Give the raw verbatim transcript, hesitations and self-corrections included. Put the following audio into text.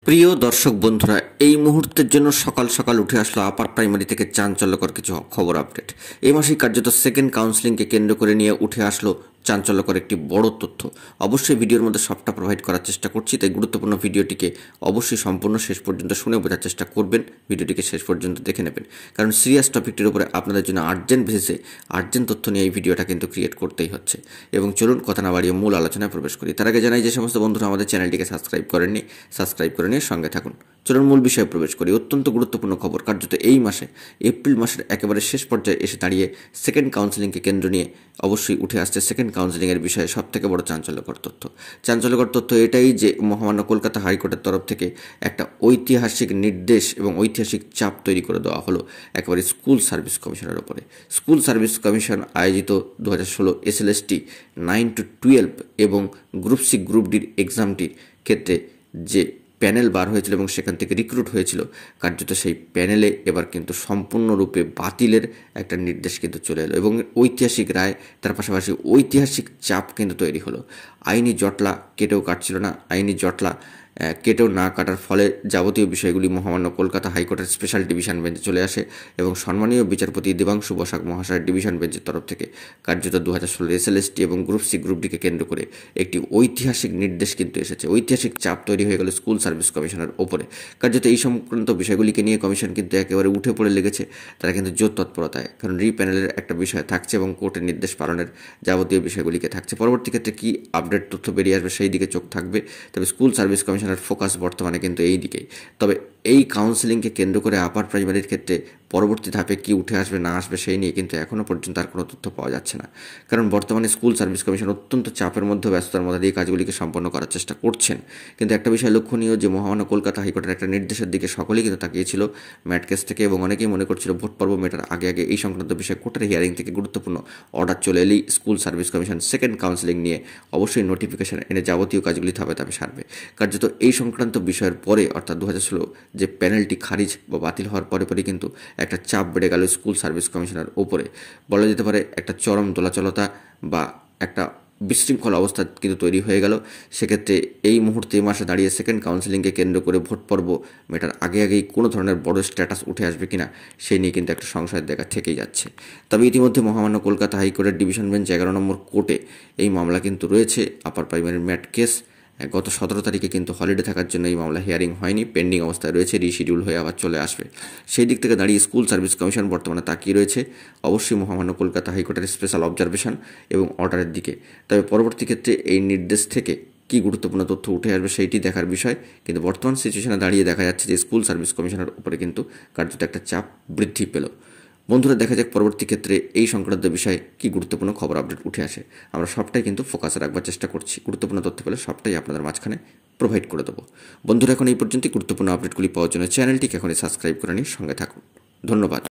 প্রিয় দর্শক বন্ধুরা, এই মুহূর্তের জন্য সকাল সকাল উঠে আসলো আপার প্রাইমারি থেকে চাঞ্চল্যকর কিছু খবর আপডেট। এই মাসেই কার্যত সেকেন্ড কাউন্সিলিংকে কেন্দ্র করে নিয়ে উঠে আসলো চাঞ্চল্যকর একটি বড় তথ্য। অবশ্যই ভিডিওর মধ্যে সবটা প্রোভাইড করার চেষ্টা করছি, তাই গুরুত্বপূর্ণ ভিডিওটিকে অবশ্যই সম্পূর্ণ শেষ পর্যন্ত শুনে বোঝার চেষ্টা করবেন, ভিডিওটিকে শেষ পর্যন্ত দেখে নেবেন, কারণ সিরিয়াস টপিকটির উপরে আপনাদের জন্য আর্জেন্ট বেসিসে আর্জেন্ট তথ্য নিয়ে এই ভিডিওটা কিন্তু ক্রিয়েট করতেই হচ্ছে। এবং চলুন কথা না বাড়িয়ে মূল আলোচনায় প্রবেশ করি। তার আগে জানাই, যে সমস্ত বন্ধুরা আমাদের চ্যানেলটিকে সাবস্ক্রাইব করেননি, সাবস্ক্রাইব করে নিয়ে সঙ্গে থাকুন। চলুন মূল বিষয়ে প্রবেশ করি। অত্যন্ত গুরুত্বপূর্ণ খবর, কার্যত এই মাসে এপ্রিল মাসের একেবারে শেষ পর্যায়ে এসে দাঁড়িয়ে সেকেন্ড কাউন্সিলিংকে কেন্দ্র নিয়ে অবশ্যই উঠে আসছে সেকেন্ড কাউন্সিলিংয়ের বিষয়ে সবথেকে বড় চাঞ্চল্যকর তথ্য। চাঞ্চল্যকর তথ্য এটাই যে মহামান্য কলকাতা হাইকোর্টের তরফ থেকে একটা ঐতিহাসিক নির্দেশ এবং ঐতিহাসিক চাপ তৈরি করে দেওয়া হলো একেবারে স্কুল সার্ভিস কমিশনের ওপরে। স্কুল সার্ভিস কমিশন আয়োজিত দু হাজার ষোলো S L S T nine two twelve এবং গ্রুপ সি গ্রুপ ডির এক্সামটির ক্ষেত্রে যে প্যানেল বার হয়েছিল এবং সেখান থেকে রিক্রুট হয়েছিল, কার্যত সেই প্যানেলে এবার কিন্তু সম্পূর্ণরূপে বাতিলের একটা নির্দেশ কিন্তু চলে এলো এবং ঐতিহাসিক রায়, তার পাশাপাশি ঐতিহাসিক চাপ কিন্তু তৈরি হলো। আইনি জটলা কেটেও কাটছিল না, আইনি জটলা কেটেও না কাটার ফলে যাবতীয় বিষয়গুলি মহামান্য কলকাতা হাইকোর্টের স্পেশাল ডিভিশন বেঞ্চে চলে আসে এবং সম্মানীয় বিচারপতি দেবাংশু বসাক মহাশয়ের ডিভিশন বেঞ্চের তরফ থেকে কার্যত দু হাজার ষোলো এস এল এস টি এবং গ্রুপ সি গ্রুপ ডিকে কেন্দ্র করে একটি ঐতিহাসিক নির্দেশ কিন্তু এসেছে। ঐতিহাসিক চাপ তৈরি হয়ে গেল স্কুল সার্ভিস কমিশনের ওপরে। কার্যত এই সংক্রান্ত বিষয়গুলিকে নিয়ে কমিশন কিন্তু একেবারে উঠে পড়ে লেগেছে, তারা কিন্তু জোর তৎপরতায়, কারণ রি প্যানেলের একটা বিষয় থাকছে এবং কোর্টের নির্দেশ পালনের যাবতীয় বিষয়গুলিকে থাকছে। পরবর্তী ক্ষেত্রে কী আপডেট তথ্য বেরিয়ে আসবে সেই দিকে চোখ থাকবে, তবে স্কুল সার্ভিস কমিশনের ফোকাস বর্তমানে কিন্তু এই দিকেই। তবে এই কাউন্সিলিংকে কেন্দ্র করে আপার প্রাইমারির ক্ষেত্রে পরবর্তী ধাপে কি উঠে আসবে না আসবে সেই নিয়ে কিন্তু এখনও পর্যন্ত আর কোনো তথ্য পাওয়া যাচ্ছে না, কারণ বর্তমানে স্কুল সার্ভিস কমিশন অত্যন্ত চাপের মধ্যে, ব্যস্ততার মধ্যে দিয়ে কাজগুলিকে সম্পন্ন করার চেষ্টা করছেন। কিন্তু একটা বিষয় লক্ষণীয়, যে মহামান্য কলকাতা হাইকোর্টের একটা নির্দেশের দিকে সকলেই কিন্তু তাকিয়েছিল ম্যাট কেস থেকে, এবং অনেকেই মনে করছিল ভোট পর্ব মেটার আগে আগে এই সংক্রান্ত বিষয়ে কোর্টের হিয়ারিং থেকে গুরুত্বপূর্ণ অর্ডার চলে এলেই school service commission second counselling নিয়ে অবশ্যই নোটিফিকেশন এনে যাবতীয় কাজগুলি ধাপে ধাপে সারবে। কার্যত এই সংক্রান্ত বিষয়ের পরে, অর্থাৎ দু হাজার ষোলো যে প্যানেলটি খারিজ বা বাতিল হওয়ার পরে পরে কিন্তু একটা চাপ বেড়ে গেল স্কুল সার্ভিস কমিশনের ওপরে। বলা যেতে পারে একটা চরম দোলাচলতা বা একটা বিশৃঙ্খল অবস্থা কিন্তু তৈরি হয়ে গেল। সেক্ষেত্রে এই মুহূর্তে এই মাসে দাঁড়িয়ে সেকেন্ড কাউন্সিলিংকে কেন্দ্র করে ভোট পর্ব মেটার আগে আগেই কোনো ধরনের বড় স্ট্যাটাস উঠে আসবে কিনা সেই নিয়ে কিন্তু একটা সংশয়ের দেখা থেকেই যাচ্ছে। তবে ইতিমধ্যে মহামান্য কলকাতা হাইকোর্টের ডিভিশন বেঞ্চ এগারো নম্বর কোর্টে এই মামলা কিন্তু রয়েছে। আপার প্রাইমারি ম্যাট কেস গত সতেরো তারিখে কিন্তু হলিডে থাকার জন্য এই মামলা হিয়ারিং হয়নি, পেন্ডিং অবস্থায় রয়েছে, রিশিডিউল হয়ে আবার চলে আসবে। সেই দিক থেকে দাঁড়িয়ে স্কুল সার্ভিস কমিশন বর্তমানে তাকিয়ে রয়েছে অবশ্যই মহামান্য কলকাতা হাইকোর্টের স্পেশাল অবজারভেশন এবং অর্ডারের দিকে। তবে পরবর্তী ক্ষেত্রে এই নির্দেশ থেকে কী গুরুত্বপূর্ণ তথ্য উঠে আসবে সেইটি দেখার বিষয়। কিন্তু বর্তমান সিচুয়েশনে দাঁড়িয়ে দেখা যাচ্ছে যে স্কুল সার্ভিস কমিশনের উপরে কিন্তু কার্যত একটা চাপ বৃদ্ধি পেল। বন্ধুরা, দেখা যাক পরবর্তী ক্ষেত্রে এই সংক্রান্ত বিষয়ে কী গুরুত্বপূর্ণ খবর আপডেট উঠে আসে। আমরা সবটাই কিন্তু ফোকাসে রাখবার চেষ্টা করছি, গুরুত্বপূর্ণ তথ্য পেলে সবটাই আপনাদের মাঝখানে প্রোভাইড করে দেবো। বন্ধুরা, এখন এই পর্যন্ত গুরুত্বপূর্ণ আপডেটগুলি পাওয়ার জন্য চ্যানেলটিকে এখনই সাবস্ক্রাইব করে নিয়ে সঙ্গে থাকুন। ধন্যবাদ।